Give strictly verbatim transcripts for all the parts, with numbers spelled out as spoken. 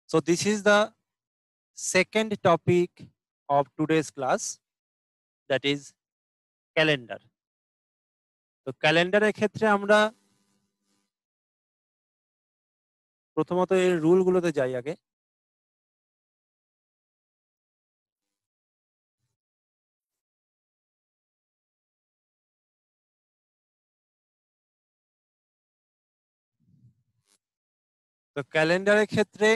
So this is the second topic of today's class, that is calendar. তো ক্যালেন্ডারের ক্ষেত্রে আমরা প্রথমত এর রুল গুলোতে যাই আগে। তো ক্যালেন্ডারের ক্ষেত্রে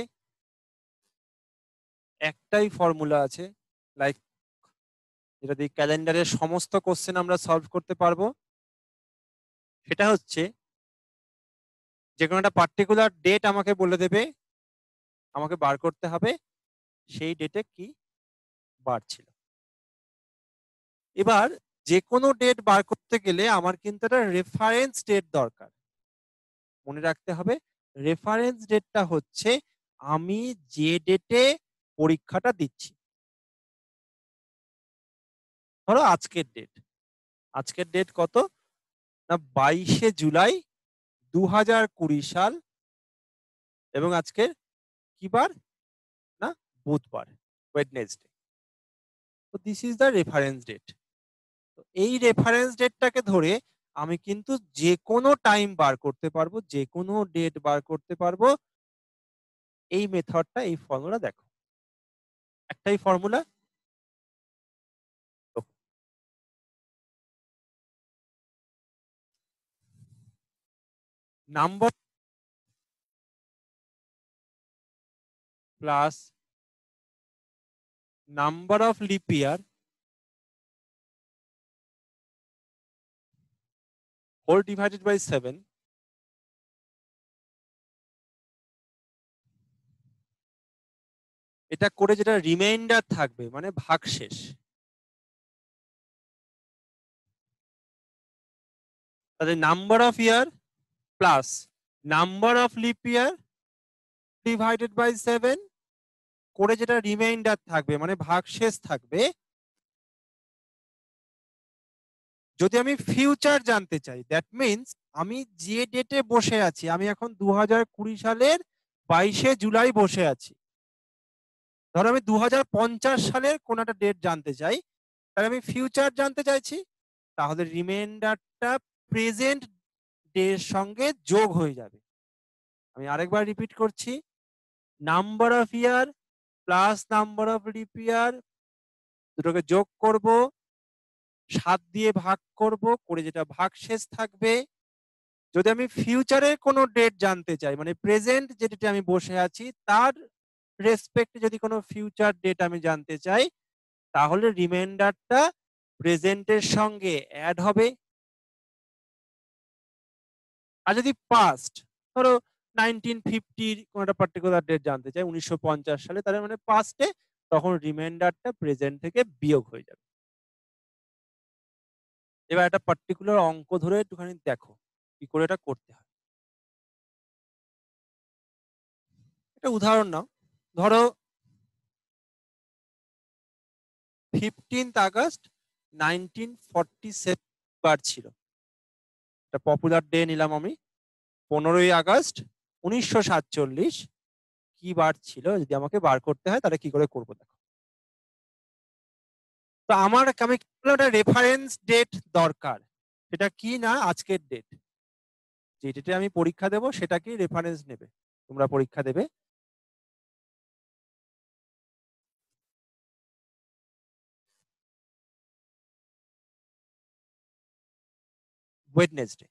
একটাই ফর্মুলা আছে, লাইক যেটা দিয়ে ক্যালেন্ডারের সমস্ত কোশ্চেন আমরা সলভ করতে পারবো। সেটা হচ্ছে যে কোনো একটা পার্টিকুলার ডেট আমাকে বলে দেবে, আমাকে বার করতে হবে সেই ডেটে কি বার ছিল। এবার যে কোনো ডেট বার করতে গেলে আমার কিন্তু একটা রেফারেন্স ডেট দরকার। মনে রাখতে হবে রেফারেন্স ডেটটা হচ্ছে আমি যে ডেটে পরীক্ষাটা দিচ্ছি। ধরো আজকের ডেট, আজকের ডেট কত না বাইশে জুলাই দু হাজার কুড়ি সাল, এবং আজকের কি বার না বুধবার, ওয়েডনেসডে। তো this is the reference date. তো এই রেফারেন্স ডেটটাকে ধরে আমি কিন্তু যে কোনো টাইম বার করতে পারবো, যে কোনো ডেট বার করতে পারবো। এই মেথডটা, এই ফর্মুলা দেখো, একটাই formula, number plus number of leap year whole divided by seven, এটা করে যেটা রিমাইন্ডার থাকবে মানে ভাগশেষ, তাহলে number of year plus number of leap year divided by seven করে যেটা রিমাইন্ডার থাকবে মানে ভাগশেষ থাকবে। যদি আমি ফিউচার জানতে চাই, দ্যাট মিনস আমি যে ডেটে বসে আছি, আমি এখন দু হাজার কুড়ি সালের বাইশে জুলাই বসে আছি, ধরো আমি দু হাজার পঞ্চাশ সালের কোন একটা ডেট জানতে চাই, তাহলে আমি ফিউচার জানতে চাইছি, তাহলে রিমাইন্ডারটা প্রেজেন্ট ডের সঙ্গে যোগ হয়ে যাবে। আমি আরেকবার রিপিট করছি, number of year plus number of leap year দুটোকে যোগ করব, সাত দিয়ে ভাগ করব, করে যেটা ভাগশেষ থাকবে। যদি আমি ফিউচারের কোনো ডেট জানতে চাই, মানে প্রেজেন্ট যে ডেটে আমি বসে আছি তার রেসপেক্টে যদি কোনো ফিউচার ডেট আমি জানতে চাই, তাহলে রিমাইন্ডারটা প্রেজেন্টের সঙ্গে অ্যাড হবে। আর যদি পাস্ট, ধরো নাইনটিন ফিফটির কোনো একটা পার্টিকুলার ডেট জানতে চাই, উনিশশো পঞ্চাশ সালে, তাহলে মানে পাস্টে, তখন রিমাইন্ডারটা প্রেজেন্ট থেকে বিয়োগ হয়ে যাবে। এবার একটা পার্টিকুলার অঙ্ক ধরে একটুখানি দেখো কি করে এটা করতে হয়। একটা উদাহরণ নাও, ধরো fifteenth August nineteen forty seven বার ছিল, একটা পপুলার ডে নিলাম আমি। পনেরোই আগস্ট উনিশশো সাতচল্লিশ কি বার ছিল যদি আমাকে বার করতে হয়, তাহলে কি করে করবো দেখো। তো আমার আমি একটা রেফারেন্স ডেট দরকার, সেটা কি না আজকের ডেট, যে ডেটে আমি পরীক্ষা দেবো সেটাকেই রেফারেন্স নেবে। তোমরা পরীক্ষা দেবে ওয়েডনেসডে।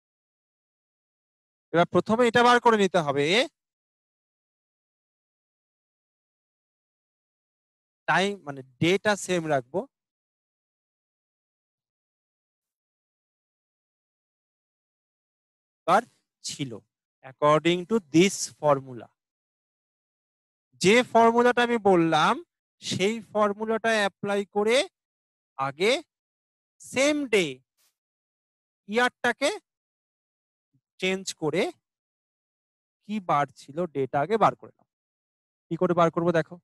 এবার প্রথমে এটা বার করে নিতে হবে, টাইম মানে ডেটা সেম রাখবো, বার ছিল অ্যাকর্ডিং টু দিস ফর্মুলা। যে ফর্মুলাটা আমি বললাম সেই ফর্মুলাটা অ্যাপ্লাই করে আগে সেম ডে ইয়ারটাকে চেঞ্জ করে কি বার ছিল ডেটা আগে বার করে নাও। কি করে বার করবো দেখো,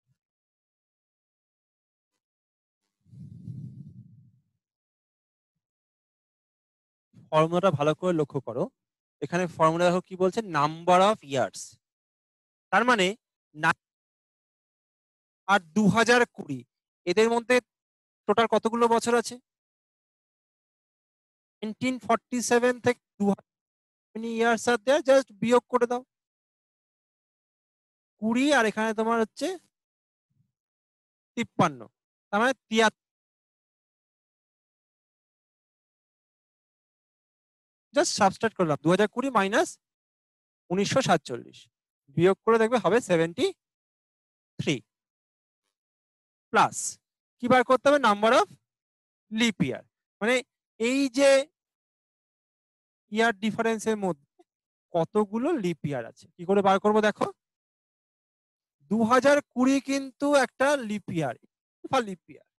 ফর্মুলাটা ভালো করে লক্ষ্য করো। এখানে ফর্মুলা দেখো কি বলছে, নাম্বার অফ ইয়ার্স। তার মানে আর দু হাজার কুড়ি এদের মধ্যে টোটাল কতগুলো বছর আছে? নাইনটিন ফর্টি সেভেন থেকে দু হাজার ইয়ার্স আর দেয়ার, জাস্ট বিয়োগ করে দাও। কুড়ি আর এখানে তোমার হচ্ছে তিপ্পান্ন, তার মানে তিয়াত্তর। জাস্ট সাবস্ট্রাক্ট করলাম দু হাজার কুড়ি মাইনাস উনিশশো সাতচল্লিশ, বিয়োগ করে দেখবে হবে সেভেন্টি থ্রি। প্লাস কি বার করতে হবে? নাম্বার অফ লিপ ইয়ার, মানে এই যে ইয়ার ডিফারেন্সের মধ্যে কতগুলো লিপ ইয়ার আছে, কি করে বার করবো দেখো। দু হাজার কুড়ি কিন্তু একটা লিপ ইয়ার, লিপ ইয়ার,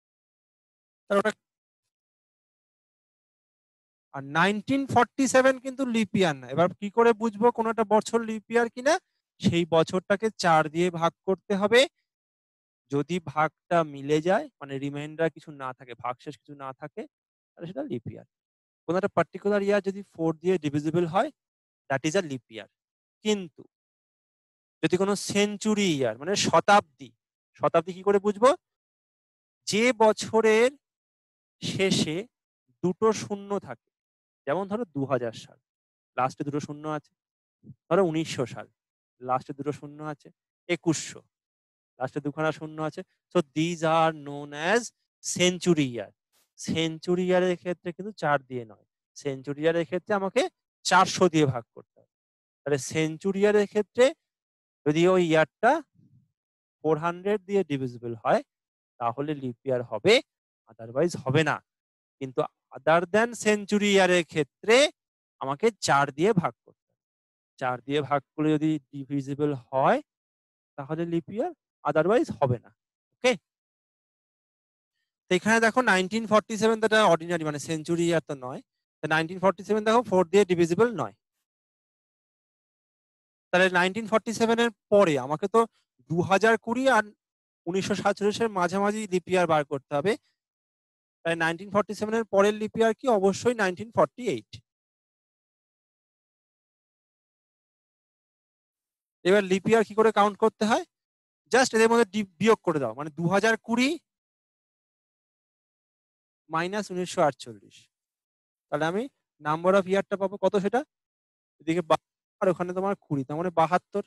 আর নাইনটিন ফর্টি সেভেন কিন্তু লিপ ইয়ার না। এবার কি করে বুঝবো কোন একটা বছর লিপ ইয়ার কিনা? সেই বছরটাকে চার দিয়ে ভাগ করতে হবে। যদি ভাগটা মিলে যায়, মানে রিমাইন্ডার কিছু না থাকে, ভাগশেষ কিছু না থাকে, তাহলে সেটা লিপ ইয়ার। কোন একটা পার্টিকুলার ইয়ার যদি ফোর দিয়ে ডিভিজিবল হয়, that is a leap year. কিন্তু যদি কোনো সেঞ্চুরি ইয়ার, মানে শতাব্দী, শতাব্দী কি করে বুঝবো? যে বছরের শেষে দুটো শূন্য থাকে, যেমন ধরো দু হাজার সাল, লাস্টে দুটো শূন্য আছে। ধরো উনিশশো সাল, লাস্টে দুটো শূন্য আছে। একুশশো, লাস্টে দুখানা শূন্য আছে। So these are known as century year. Century ইয়ারের ক্ষেত্রে কিন্তু চার দিয়ে নয়, সেঞ্চুরি ইয়ারের ক্ষেত্রে আমাকে চারশো দিয়ে ভাগ করতে হবে। তাহলে সেঞ্চুরি ইয়ারের ক্ষেত্রে যদি ওই ইয়ারটা ফোর হান্ড্রেড দিয়ে ডিভিজিবল হয়, তাহলে লিপ ইয়ার হবে, আদারওয়াইজ হবে না। কিন্তু আদার দেন সেঞ্চুরি ইয়ারের ক্ষেত্রে আমাকে চার দিয়ে ভাগ করতে হবে। চার দিয়ে ভাগ করলে যদি ডিভিজিবল হয় তাহলে লিপ ইয়ার, আদারওয়াইজ হবে না। ওকে, তো এখানে দেখো নাইনটিন ফর্টি সেভেন তো অর্ডিনারি, মানে সেঞ্চুরি ইয়ার তো নয়। নাইনটিন ফর্টি সেভেন দেখো ফোর দিয়ে ডিভিজিবল নয়। তাহলে নাইনটিন ফর্টি সেভেন এর পরে আমাকে তো দু হাজার কুড়ি আর উনিশশো সাতচল্লিশের মাঝামাঝি লিপ ইয়ার বার করতে হবে। তাই নাইনটিন ফর্টি সেভেন এর পরের লিপ ইয়ার কি? অবশ্যই নাইনটিন ফর্টি এইট। এবার লিপ ইয়ার কি করে কাউন্ট করতে হয়? জাস্ট এদের মধ্যে বিয়োগ করে দাও, মানে দু হাজার কুড়ি মাইনাস উনিশশো আটচল্লিশ। তাহলে আমি নাম্বার অফ ইয়ারটা পাবো কত? সেটা এদিকে আর ওখানে তোমার কুড়ি, তার মানে বাহাত্তর।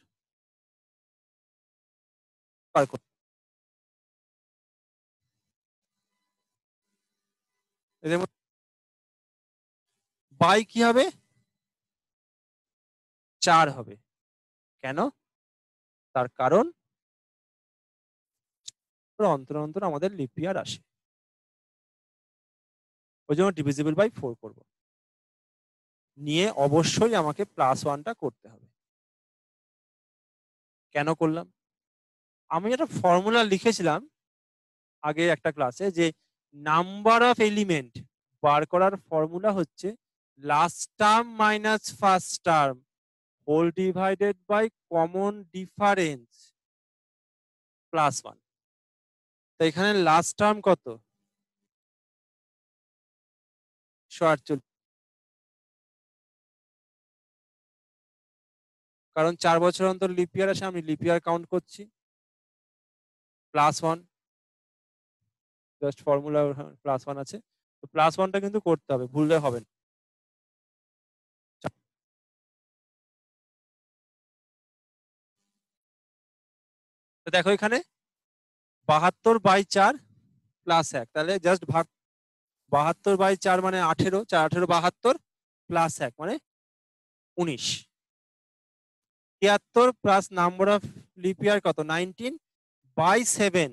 এদের মধ্যে বাই কি হবে? চার হবে। কেন? তার কারণ অন্তর অন্তর আমাদের লিপ ইয়ার আসে, ওই জন্য ডিভিজিবল বাই ফোর করবো। নিয়ে অবশ্যই আমাকে প্লাস ওয়ানটা করতে হবে। কেন করলাম? আমি একটা ফর্মুলা লিখেছিলাম আগে একটা ক্লাসে, যে নাম্বার অফ এলিমেন্ট বার করার ফর্মুলা হচ্ছে last term minus first term whole divided by common difference plus one. তো এখানে লাস্ট টার্ম কত? আটচল্লিশ। কারণ চার বছর অন্তর লিপ ইয়ার আসে, আমি লিপ ইয়ার কাউন্ট করছি। Plus one, just formula plus one আছে, তো প্লাস ওয়ানটা কিন্তু করতে হবে, ভুললে হবে না। তো দেখো এখানে বাহাত্তর বাই চার প্লাস এক, তাহলে জাস্ট ভাগ। বাহাত্তর বাই চার মানে আঠেরো, চার আঠেরো বাহাত্তর, প্লাস এক মানে উনিশ। তিয়াত্তর plus number of leap year কত? নাইনটিন বাই সেভেন,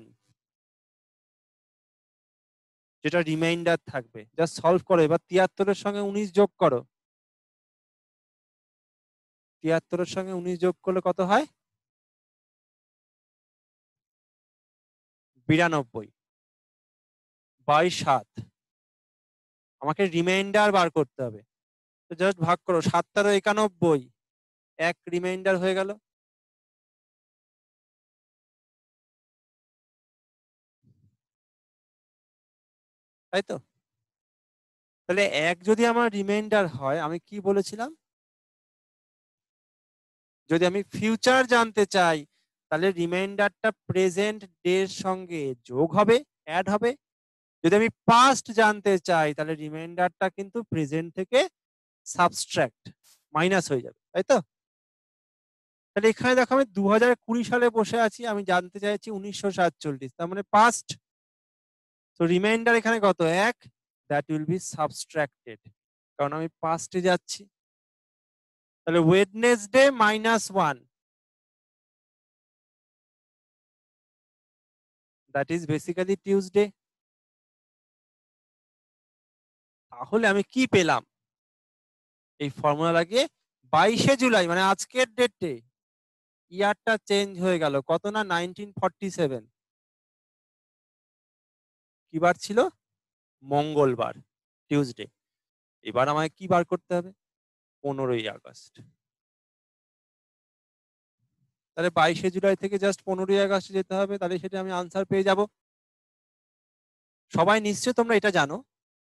যেটা রিমাইন্ডার থাকবে। জাস্ট সলভ করো। এবার তিয়াত্তরের সঙ্গে উনিশ যোগ করো, তিয়াত্তরের সঙ্গে উনিশ যোগ করলে কত হয়? বিরানব্বই বাই সাত। আমাকে রিমাইন্ডার বার করতে হবে, তো জাস্ট ভাগ করো। সাত তেরো একানব্বই, এক রিমাইন্ডার হয়ে গেল। তাই তো? তাহলে এক যদি আমার রিমাইন্ডার হয়, আমি কি বলেছিলাম? যদি আমি ফিউচার জানতে চাই, তাহলে রিমাইন্ডারটা প্রেজেন্ট ডের সঙ্গে যোগ হবে, অ্যাড হবে। যদি আমি পাস্ট জানতে চাই তাহলে রিমাইন্ডারটা কিন্তু প্রেজেন্ট থেকে সাবস্ট্রাক্ট মাইনাস হয়ে যাবে, তাই তো? তাহলে এখানে দেখো আমি দু হাজার কুড়ি সালে বসে আছি, আমি জানতে চাইছি উনিশশো সাতচল্লিশ, তার মানে পাস্ট। তো রিমাইন্ডার এখানে কত? এক, দ্যাট উইল বি সাবস্ট্রাক্টেড, কারণ আমি পাস্টে যাচ্ছি। তাহলে Wednesday minus one, that is basically Tuesday. তাহলে আমি কি পেলাম? এই ফর্মুলা লাগিয়ে বাইশে জুলাই মানে আজকের ডেটে ইয়ারটা চেঞ্জ হয়ে গেল, কত না নাইনটিন ফর্টি সেভেন। কি বার ছিল? মঙ্গলবার, টিউসডে। এবার আমায় কি বার করতে হবে? পনেরোই আগস্ট। তাহলে বাইশে জুলাই থেকে জাস্ট পনেরোই আগস্ট যেতে হবে, তাহলে সেটা আমি আনসার পেয়ে যাব। সবাই নিশ্চয় তোমরা এটা জানো,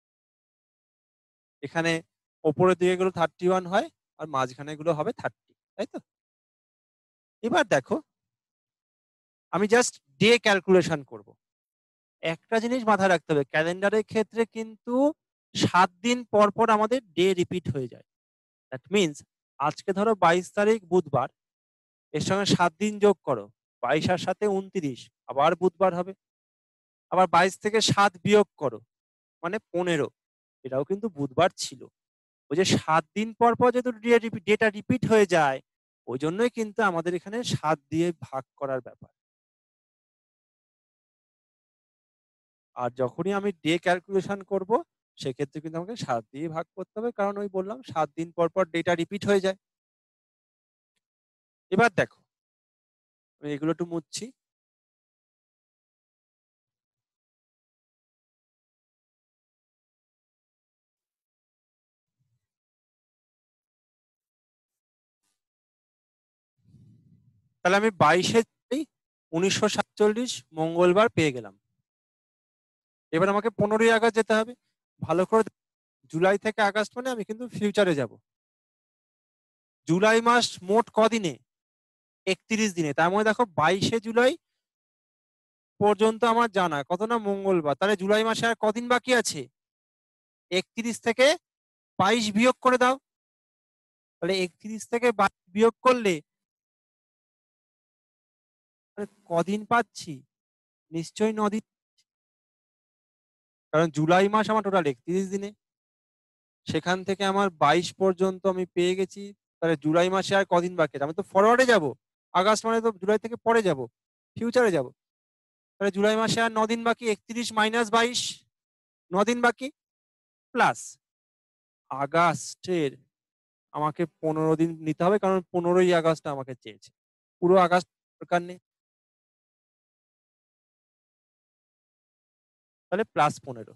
এখানে ওপরের দিকে গুলো থার্টি ওয়ান হয় আর মাঝখানে গুলো হবে থার্টি, তাই তো? এবার দেখো আমি জাস্ট ডে ক্যালকুলেশন করব। একটা জিনিস মাথায় রাখতে হবে, ক্যালেন্ডারের ক্ষেত্রে কিন্তু সাত দিন পর পর আমাদের ডে রিপিট হয়ে যায়। দ্যাট মিনস আজকে ধরো বাইশ তারিখ বুধবার, এর সঙ্গে সাত দিন যোগ করো, বাইশ আর সাথে উনত্রিশ, আবার বুধবার হবে। আবার বাইশ থেকে সাত বিয়োগ করো, মানে পনেরো, এটাও কিন্তু বুধবার ছিল। ওই যে সাত দিন পর পর যেহেতু ডেটা রিপিট হয়ে যায়, ওই জন্যই কিন্তু আমাদের এখানে সাত দিয়ে ভাগ করার ব্যাপার। আর যখনই আমি ডে ক্যালকুলেশন করব, সেক্ষেত্রে কিন্তু আমাকে সাত দিয়ে ভাগ করতে হবে, কারণ ওই বললাম সাত দিন পর পর ডেটা রিপিট হয়ে যায়। এবার দেখো আমি এগুলো একটু মুছছি। তাহলে আমি বাইশে উনিশশো সাতচল্লিশ মঙ্গলবার পেয়ে গেলাম। এবার আমাকে পনেরোই আগস্ট যেতে হবে। ভালো করে, জুলাই থেকে আগস্ট মানে আমি কিন্তু ফিউচারে যাব। জুলাই মাস মোট কদিনে? একত্রিশ দিনে। তার মধ্যে দেখো বাইশে জুলাই পর্যন্ত আমার জানা কত না মঙ্গলবার, তাহলে জুলাই মাসে আর কদিন বাকি আছে? একত্রিশ থেকে বাইশ বিয়োগ করে দাও। তাহলে একত্রিশ থেকে বাইশ বিয়োগ করলে কদিন পাচ্ছি? নিশ্চয়ই নদিন, কারণ জুলাই মাস আমার টোটাল একত্রিশ দিনে। সেখান থেকে আমার বাইশ পর্যন্ত আমি পেয়ে গেছি। তাহলে জুলাই মাসে আর কদিন বাকি আছে? আমি তো ফরওয়ার্ডে যাব, আগস্ট মানে তো জুলাই থেকে পরে যাব, ফিউচারে যাব। তাহলে জুলাই মাসে আর নদিন বাকি, একত্রিশ মাইনাস বাইশ, নদিন বাকি। প্লাস আগস্টের আমাকে পনেরো দিন নিতে হবে, কারণ পনেরোই আগস্ট আমাকে চেয়েছে, পুরো আগস্ট দরকার নেই। তাহলে প্লাস পনেরো।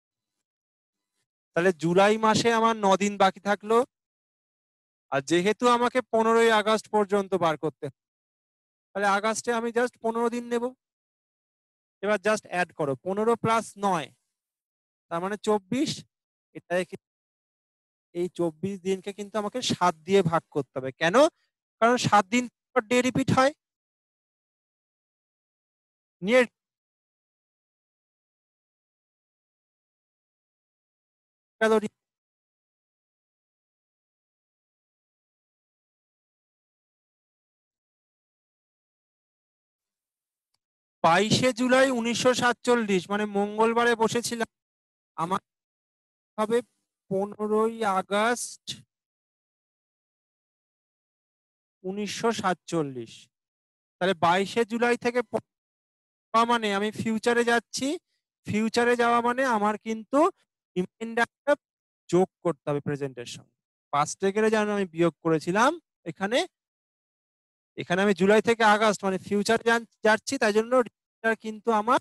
তাহলে জুলাই মাসে আমার নদিন বাকি থাকলো। আর যেহেতু আমাকে পনেরোই আগস্ট পর্যন্ত বার করতে, তাহলে আগস্টে আমি জাস্ট পনেরো দিন নেব। এবার জাস্ট অ্যাড করো, পনেরো প্লাস নয়, তার মানে চব্বিশ। এটা এই চব্বিশ দিনকে কিন্তু আমাকে সাত দিয়ে ভাগ করতে হবে। কেন? কারণ সাত দিন পর ডে রিপিট হয়। নিয়ে বাইশে জুলাই উনিশশো সাতচল্লিশ মানে মঙ্গলবারে বসেছিলাম, আমার হবে পনেরোই আগস্ট উনিশশো সাতচল্লিশ। তাহলে বাইশে জুলাই থেকে মানে আমি ফিউচারে যাচ্ছি, ফিউচারে যাওয়া মানে আমার কিন্তু রিমাইন্ডারটা যোগ করতে হবে প্রেজেন্টের সঙ্গে। পাস্টে গেলে যেন আমি বিয়োগ করেছিলাম, এখানে এখানে আমি জুলাই থেকে আগস্ট মানে ফিউচারে যাচ্ছি, তাই জন্য কিন্তু আমার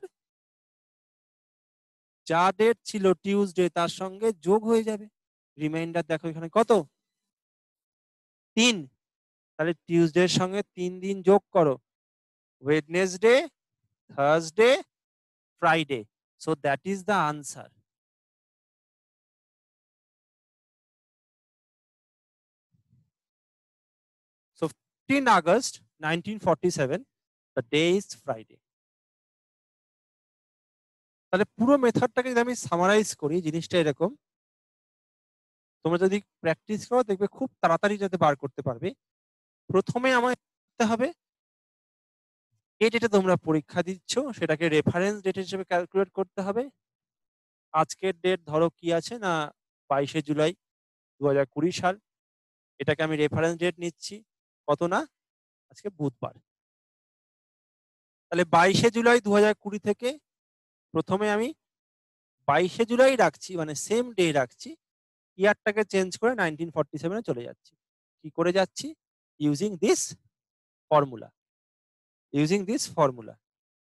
যা ডেট ছিল টিউসডে তার সঙ্গে যোগ হয়ে যাবে। রিমাইন্ডার দেখো এখানে কত? তিন। তাহলে টিউসডে এর সঙ্গে তিন দিন যোগ করো, Wednesday, Thursday, Friday. So that is the answer. So fifteenth August nineteen forty-seven the day is Friday. তাহলে পুরো মেথডটাকে যদি আমি সামারাইজ করি, জিনিসটা এরকম, তোমরা যদি প্র্যাকটিস করো দেখবে খুব তাড়াতাড়ি যাতে বার করতে পারবে। প্রথমে আমায় করতে হবে যে ডেটে তোমরা পরীক্ষা দিচ্ছ সেটাকে রেফারেন্স ডেট হিসেবে ক্যালকুলেট করতে হবে। আজকের ডেট ধরো কি আছে না বাইশে জুলাই দু হাজার কুড়ি সাল, এটাকে আমি রেফারেন্স ডেট নিচ্ছি কত না আজকে বুধবার। তাহলে বাইশে জুলাই দু হাজার কুড়ি থেকে প্রথমে আমি বাইশে জুলাই রাখছি, মানে সেম ডে রাখছি, ইয়ারটাকে চেঞ্জ করে নাইনটিন ফর্টি সেভেনে চলে যাচ্ছি। কি করে যাচ্ছি? Using this formula using this formula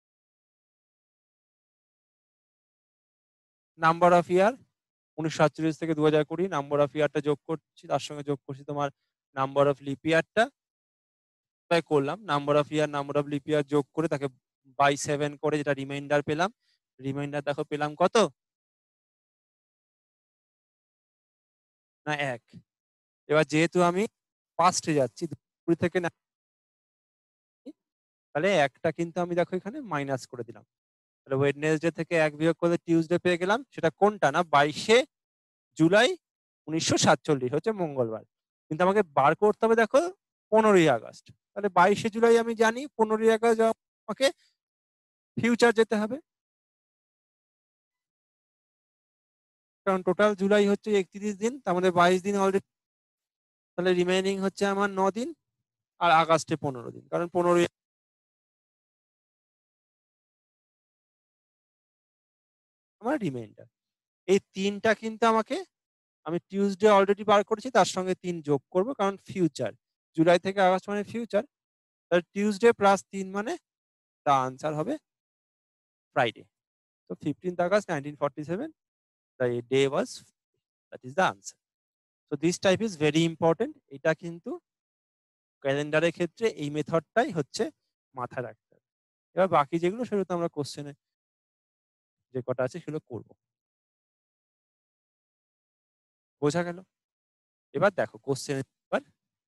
number of year উনিশশো সাতচল্লিশ থেকে দু হাজার কুড়ি, নাম্বার অফ ইয়ারটা যোগ করছি, তার সঙ্গে যোগ করছি তোমার নাম্বার অফ লিপ ইয়ারটা, তাই করলাম number of year number of leap year যোগ করে তাকে বাই সেভেন করে যেটা রিমাইন্ডার পেলাম, রিমাইন্ডার দেখো পেলাম কত না এক। এবার যেহেতু আমি ফার্স্টে যাচ্ছি কুড়ি থেকে না, তাহলে একটা কিন্তু আমি দেখো এখানে মাইনাস করে দিলাম। তাহলে ওয়েডনেসডে থেকে এক বিয়োগ করে টিউসডে পেয়ে গেলাম। সেটা কোনটা না বাইশে জুলাই উনিশশো সাতচল্লিশ হচ্ছে মঙ্গলবার। কিন্তু আমাকে বার করতে হবে দেখো পনেরোই আগস্ট। তাহলে বাইশে জুলাই আমি জানি, পনেরোই আগস্ট আমাকে ফিউচার যেতে হবে, কারণ টোটাল জুলাই হচ্ছে একত্রিশ দিন, তার মধ্যে বাইশ দিন অলরেডি, তাহলে রিমেইনিং হচ্ছে আমার ন দিন, আর আগস্টে পনেরো দিন, কারণ পনেরোই আমার রিমাইন্ডার। এই তিনটা কিন্তু আমাকে, আমি টিউসডে অলরেডি বার করেছি, তার সঙ্গে তিন যোগ করব কারণ ফিউচার, জুলাই থেকে আগস্ট মানে ফিউচার, তাহলে টিউসডে প্লাস তিন মানে দা আনসার হবে ফ্রাইডে। তো fifteenth August nineteen forty seven the day was, that is the answer. So this type is very important. এটা কিন্তু ক্যালেন্ডারের ক্ষেত্রে এই মেথডটাই হচ্ছে মাথায় রাখতে হবে। এবার বাকি যেগুলো সেগুলো তো আমরা কোশ্চেনে যে কটা আছে সেগুলো করব। বোঝা গেল? এবার দেখো কোশ্চেন, এবার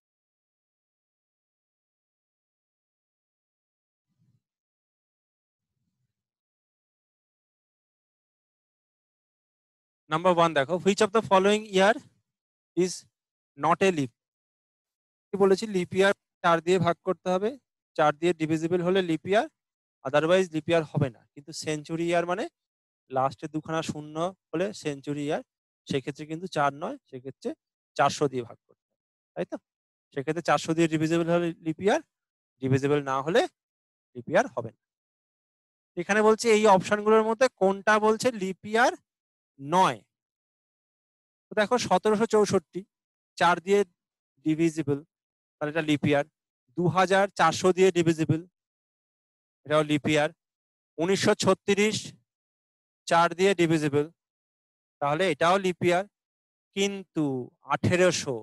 নাম্বার ওয়ান দেখো, which of the following year is not a leap. কি বলেছি? লিপ ইয়ার চার দিয়ে ভাগ করতে হবে, চার দিয়ে ডিভিজিবল হলে leap year, otherwise leap year হবে না। কিন্তু সেঞ্চুরি ইয়ার মানে লাস্টে দুখানা শূন্য হলে সেঞ্চুরি ইয়ার, সেক্ষেত্রে কিন্তু চার নয়, সেক্ষেত্রে চারশো দিয়ে ভাগ করতে হবে, তাই তো? সেক্ষেত্রে চারশো দিয়ে ডিভিজিবল হলে লিপ ইয়ার, ডিভিজিবল না হলে লিপ ইয়ার হবে না। এখানে বলছে এই অপশনগুলোর মধ্যে কোনটা বলছে লিপ ইয়ার নয়। তো দেখো সতেরোশো চৌষট্টি চার দিয়ে ডিভিজিবল, তাহলে এটা লিপ ইয়ার। দু হাজার চারশো দিয়ে ডিভিজিবল, এটাও লিপ ইয়ার। উনিশশো ছত্রিশ চার দিয়ে ডিভিজিবল, তাহলে এটাও লিপ ইয়ার। কিন্তু আঠেরোশো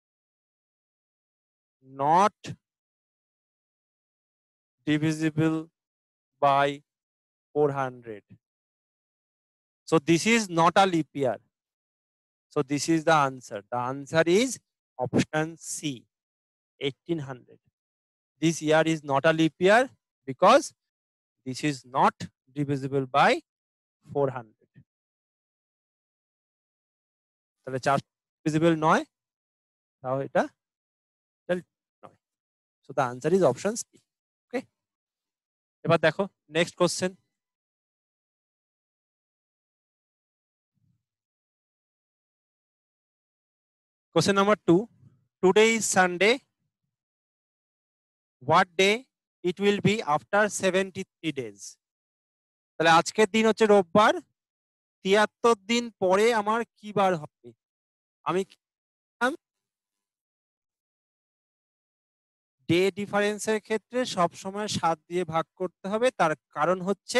not divisible by four hundred, so this is not a leap year, so this is the answer. The answer is option C, eighteen hundred. This year is not a leap year because this is not divisible by four hundred. তাহলে চারশো divisible নয়, তাও এটা নয়, so the answer is option C. Okay, এবার দেখো next question. Question number two. Today is Sunday. What day it will be after seventy-three days? তাহলে আজকের দিন হচ্ছে রোববার, তিয়াত্তর দিন পরে আমার কি বার হবে? আমি ডে ডিফারেন্সের ক্ষেত্রে সব সময় সাত দিয়ে ভাগ করতে হবে, তার কারণ হচ্ছে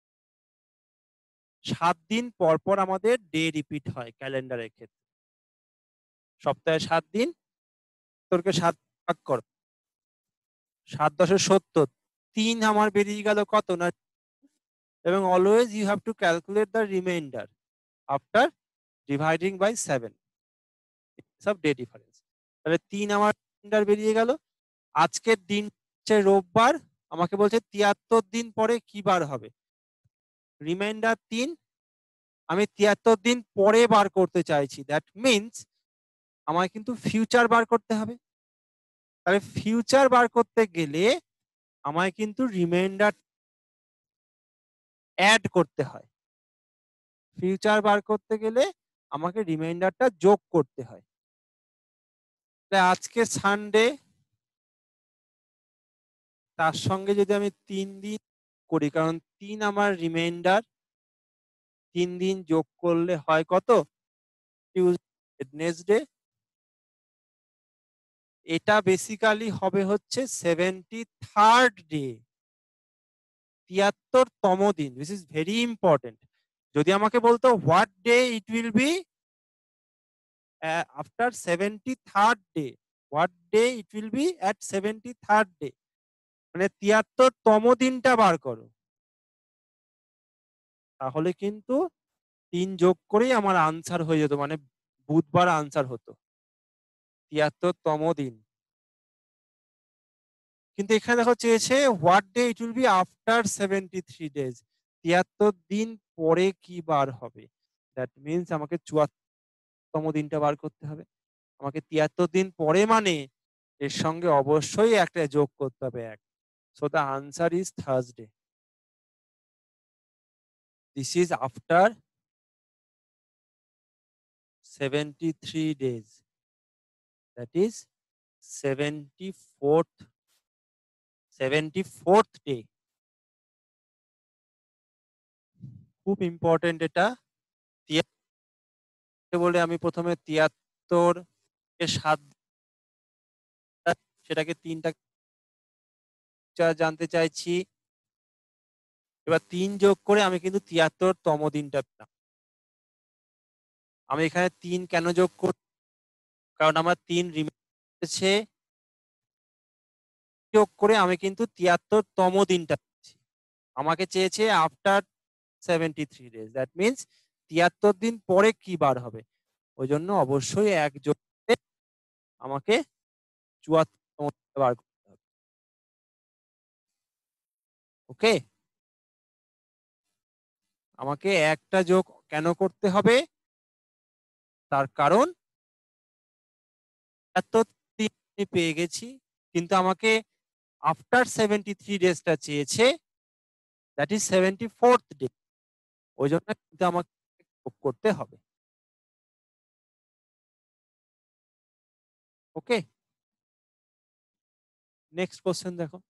সাত দিন পর পর আমাদের ডে রিপিট হয় ক্যালেন্ডারের ক্ষেত্রে। সপ্তাহে সাত দিন, তোরকে সাত ভাগ কর, সাত দশে সত্তর, তিন আমার বেরিয়ে গেল কত না, এবং always you have to calculate the remainder after dividing by seven সব ডে ডিফারেন্স। তাহলে তিন আমার রিমাইন্ডার বেরিয়ে গেল। আজকের দিন হচ্ছে রোববার, আমাকে বলছে তিয়াত্তর দিন পরে কি বার হবে, রিমাইন্ডার তিন, আমি তিয়াত্তর দিন পরে বার করতে চাইছি, দ্যাট মিনস আমায় কিন্তু ফিউচার বার করতে হবে। তাহলে ফিউচার বার করতে গেলে আমায় কিন্তু রিমাইন্ডার অ্যাড করতে হয়। ফিউচার বার করতে গেলে আমাকে রিমাইন্ডারটা যোগ করতে হয়। আজকে সানডে, তার সঙ্গে যদি আমি তিন দিন করি, কারণ তিন আমার রিমাইন্ডার, তিন দিন যোগ করলে হয় কত, ওয়েডনেসডে, এটা বেসিক্যালি হবে হচ্ছে সেভেন্টি থার্ড ডে, তিয়াত্তরতম দিন। This is very important. যদি আমাকে বলতো what day it will be after seventy third day, what day it will be at seventy third day, মানে তিয়াত্তরতম দিনটা বার করো, তাহলে কিন্তু তিন যোগ করেই আমার আনসার হয়ে যেত, মানে বুধবার আনসার হতো তিয়াত্তরতম দিন। কিন্তু এখানে দেখো চেয়েছে what day it will be after seventy three days, তিয়াত্তর দিন পরে কি বার হবে, দ্যাট মিনস আমাকে চুয়াত্তরতম দিনটা বার করতে হবে। আমাকে তিয়াত্তর দিন পরে মানে এর সঙ্গে অবশ্যই একটা যোগ করতে হবে এক, so the answer is Thursday. This is after seventy three days, that is seventy fourth seventy fourth day. খুব ইম্পর্টেন্ট এটা। বলে আমি প্রথমে তিয়াত্তর কে সাত, সেটাকে তিনটা জানতে চাইছি, এবার তিন যোগ করে আমি কিন্তু তিয়াত্তরতম দিনটা পেলাম। আমি এখানে তিন কেন যোগ করছি, কারণ আমার তিন রিমেছে, যোগ করে আমি কিন্তু তিয়াত্তরতম দিনটা পেয়েছি। আমাকে চেয়েছে after seventy three days, that means তিয়াত্তর দিন পরে কি বার হবে, ওই জন্য অবশ্যই এক যোগ করে আমাকে চুয়াত্তর বার করতে হবে। ওকে, আমাকে একটা যোগ কেন করতে হবে, তার কারণ এত পেয়ে গেছি, কিন্তু আমাকে আফটার সেভেন্টি থ্রি ডেজটা চেয়েছে, that is seventy fourth day, ওই জন্য কিন্তু আমাকে যোগ করতে হবে। ওকে, নেক্সট কোশ্চেন দেখো।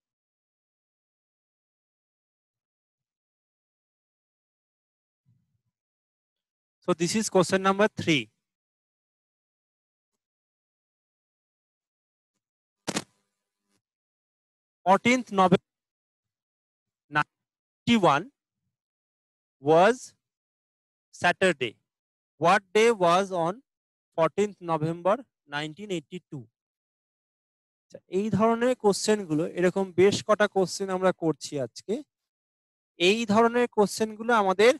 So this is question number three. fourteenth November ninety-one was Saturday. What day was on fourteenth November nineteen eighty-two? এই ধরনের কোশ্চেন গুলো, এরকম বেশ কটা কোশ্চেন আমরা করছি আজকে। এই ধরনের কোশ্চেন গুলো আমাদের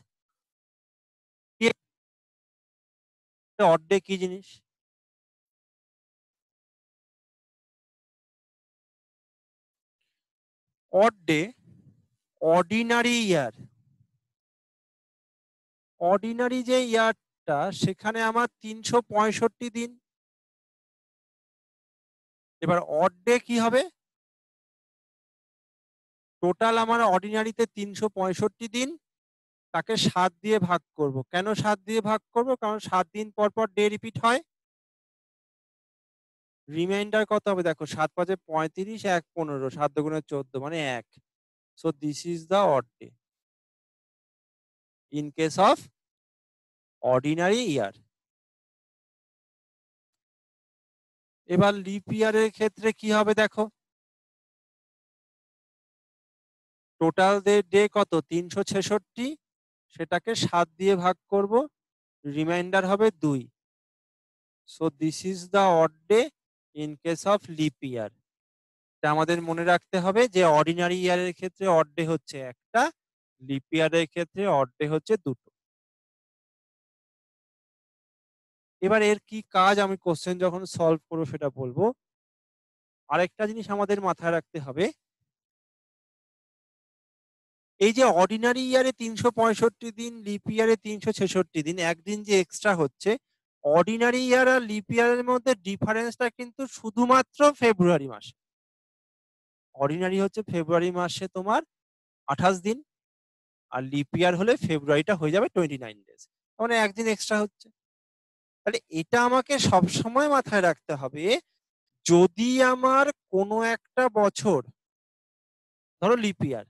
অড ডে কি জিনিস, odd day ordinary year, ordinary যে ইয়ারটা সেখানে আমার তিনশো পঁয়ষট্টি দিন। এবার অড ডে কি হবে, টোটাল আমার অর্ডিনারিতে তিনশো পঁয়ষট্টি দিন, তাকে সাত দিয়ে ভাগ করব। কেন সাত দিয়ে ভাগ করব, কারণ সাত দিন পর পর ডে রিপিট হয়। রিমাইন্ডার কত হবে দেখো, সাত পাঁচে পঁয়ত্রিশ, এক পনেরো, সাত দুগুণে চোদ্দ, মানে এক। So this is the odd day in case of ordinary year. এবার লিপ ইয়ারের ক্ষেত্রে কি হবে দেখো, টোটাল ডে কত, তিনশো ছেষট্টি, সেটাকে সাত দিয়ে ভাগ করব, রিমাইন্ডার হবে দুই। So this is the odd day in case of leap year. আমাদের মনে রাখতে হবে যে অর্ডিনারি ইয়ারের ক্ষেত্রে অড ডে হচ্ছে একটা, লিপ ইয়ারের ক্ষেত্রে অড ডে হচ্ছে দুটো। এবার এর কি কাজ, আমি কোশ্চেন যখন সলভ করবো সেটা বলবো। আরেকটা জিনিস আমাদের মাথায় রাখতে হবে, এই যে অর্ডিনারি ইয়ারে তিনশো পঁয়ষট্টি দিন, লিপ ইয়ারে তিনশো ছেষট্টি দিন, একদিন যে এক্সট্রা হচ্ছে, অর্ডিনারি ইয়ার আর লিপ ইয়ারের মধ্যে ডিফারেন্সটা কিন্তু শুধুমাত্র ফেব্রুয়ারি মাসে। অর্ডিনারি হচ্ছে ফেব্রুয়ারি মাসে তোমার আঠাশ দিন, আর লিপ ইয়ার হলে ফেব্রুয়ারিটা হয়ে যাবে টোয়েন্টি নাইন ডেজ, মানে একদিন এক্সট্রা হচ্ছে। তাহলে এটা আমাকে সবসময় মাথায় রাখতে হবে, যদি আমার কোনো একটা বছর ধরো লিপ ইয়ার,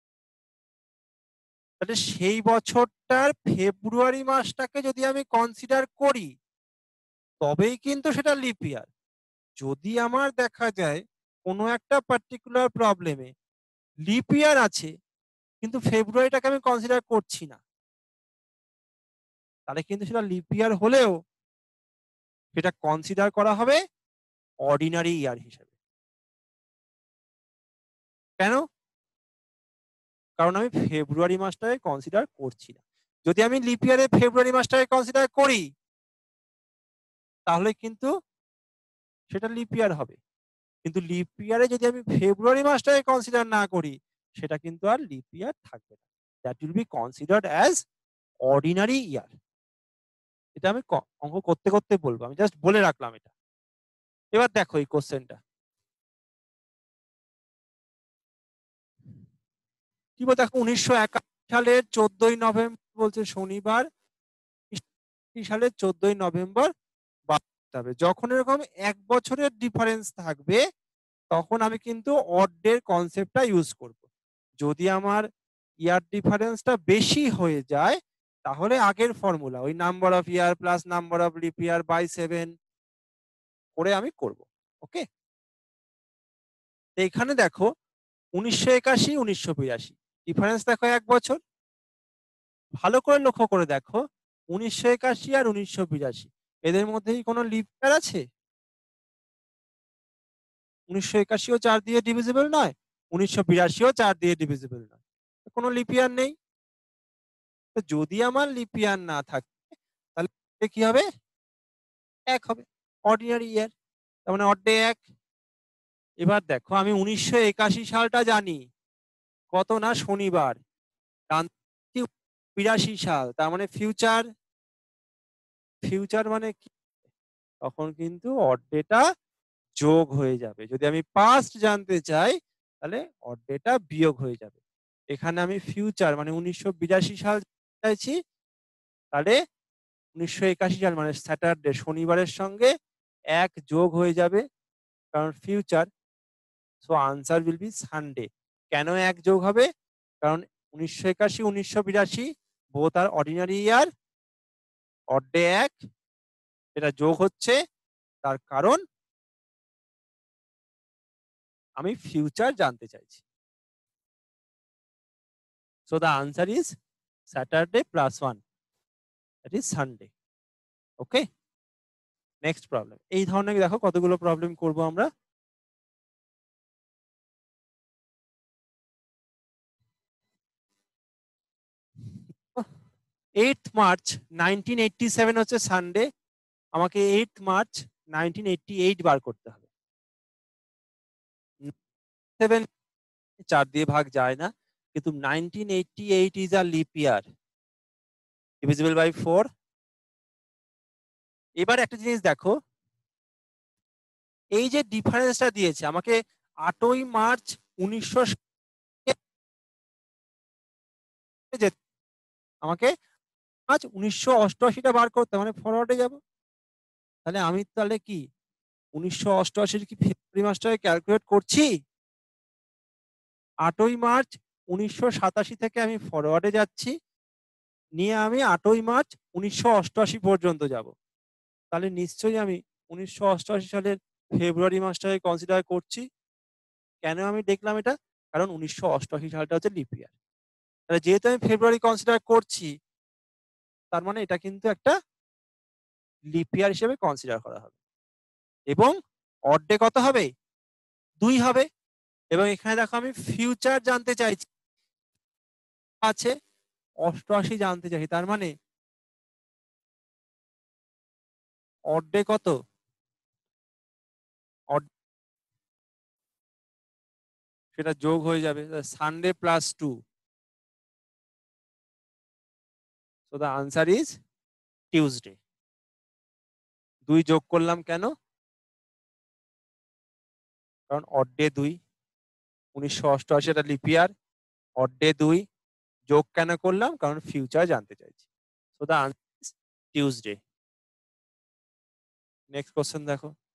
তাহলে সেই বছরটার ফেব্রুয়ারি মাসটাকে যদি আমি কনসিডার করি তবেই কিন্তু সেটা লিপ ইয়ার। যদি আমার দেখা যায় কোনো একটা পার্টিকুলার প্রবলেমে লিপ ইয়ার আছে কিন্তু ফেব্রুয়ারিটাকে আমি কনসিডার করছি না, তাহলে কিন্তু সেটা লিপ ইয়ার হলেও সেটা কনসিডার করা হবে অর্ডিনারি ইয়ার হিসেবে। কেন? কারণ আমি ফেব্রুয়ারি মাসটাকে কনসিডার করছি না। যদি আমি লিপ ইয়ারে ফেব্রুয়ারি মাসটাকে কনসিডার করি তাহলে কিন্তু সেটা লিপ ইয়ার হবে, কিন্তু লিপ ইয়ারে যদি আমি ফেব্রুয়ারি মাসটাকে কনসিডার না করি সেটা কিন্তু আর লিপ ইয়ার থাকবে না, that will be considered as ordinary year. এটা আমি অঙ্ক করতে করতে বলবো, আমি জাস্ট বলে রাখলাম এটা। এবার দেখো এই কোশ্চেনটা কি বলতে, দেখো উনিশশো একাশি সালের চোদ্দই নভেম্বর বলছে শনিবার, সালের চোদ্দই নভেম্বর হবে। যখন এরকম এক বছরের ডিফারেন্স থাকবে তখন আমি কিন্তু অড ডের কনসেপ্টটা ইউজ করব। যদি আমার ইয়ার ডিফারেন্সটা বেশি হয়ে যায় তাহলে আগের ফর্মুলা, ওই number of year plus number of leap year by seven করে আমি করব। ওকে, এখানে দেখো উনিশশো একাশি উনিশশো বিরাশি ডিফারেন্স দেখো এক বছর। ভালো করে লক্ষ্য করে দেখো উনিশশো একাশি আর উনিশশো বিরাশি এদের মধ্যে কি কোনো লিপ ইয়ার আছে? উনিশশো একাশিও চার দিয়ে ডিভিজিবল নয়, উনিশশো বিরাশিও চার দিয়ে ডিভিজিবল নয়, কোনো লিপ ইয়ার নেই। তো যদি আমার লিপ ইয়ার না থাকে তাহলে কি হবে? এক হবে, অর্ডিনারি ইয়ার, তার মানে অড ডে এক। এবার দেখো আমি উনিশশো একাশি সালটা জানি কত না শনিবার, বিরাশি সাল তার মানে ফিউচার, ফিউচার মানে কি, তখন কিন্তু অড ডেটা যোগ হয়ে যাবে। যদি আমি পাস্ট জানতে চাই তাহলে অড ডেটা বিয়োগ হয়ে যাবে। এখানে আমি ফিউচার মানে উনিশশো বিরাশি সাল চাইছি, তাহলে উনিশশো একাশি সাল মানে স্যাটারডে শনিবারের সঙ্গে এক যোগ হয়ে যাবে কারণ future, so answer will be Sunday. কেন এক যোগ হবে? কারণ উনিশশো একাশি উনিশশো বিরাশি both are ordinary year, odd day এক, এটা যোগ হচ্ছে তার কারণ আমি ফিউচার জানতে চাইছি। So the answer is Saturday plus one, that is Sunday. Okay, next problem. এই ধরনের দেখো কতগুলো প্রবলেম করব আমরা। Eight March nineteen eighty seven হচ্ছে সানডে, আমাকে eight March nineteen eighty eight বার করতে হবে। সেভেন চার দিয়ে ভাগ যায় না, কিন্তু nineteen eighty eight is a leap year, divisible by four. এবার একটা জিনিস দেখো, এই যে ডিফারেন্সটা দিয়েছে আমাকে আটই মার্চ উনিশশো আমাকে আজ উনিশশো অষ্টআশিটা বার করতে, মানে ফরওয়ার্ডে যাব। তাহলে আমি তাহলে কি উনিশশো অষ্টআশির কি ফেব্রুয়ারি মাসটাকে ক্যালকুলেট করছি? আটই মার্চ উনিশশো সাতাশি থেকে আমি ফরওয়ার্ডে যাচ্ছি, নিয়ে আমি আটই মার্চ উনিশশো অষ্টআশি পর্যন্ত যাব। তাহলে নিশ্চয়ই আমি উনিশশো অষ্টআশি সালের ফেব্রুয়ারি মাসটাকে কনসিডার করছি। কেন আমি দেখলাম এটা? কারণ উনিশশো অষ্টআশি সালটা হচ্ছে লিপ ইয়ার। তাহলে যেহেতু আমি ফেব্রুয়ারি কনসিডার করছি তার মানে এটা কিন্তু একটা লিপ ইয়ার হিসেবে কনসিডার করা হবে। এবং অড ডে কত হবে? দুই হবে। এবং এখানে দেখো আমি ফিউচার জানতে চাইছি, আছে অষ্টআশি জানতে চাইছি, তার মানে অড ডে কত? সেটা যোগ হয়ে যাবে Sunday plus two, the answer is Tuesday. দুই যোগ করলাম কেন? কারণ অড ডে দুই, উনিশশো অষ্টআশি এটা লিপ ইয়ার, অড ডে দুই, যোগ কেন করলাম? কারণ ফিউচার জানতে চাইছি। So the answer is Tuesday. Next question দেখো।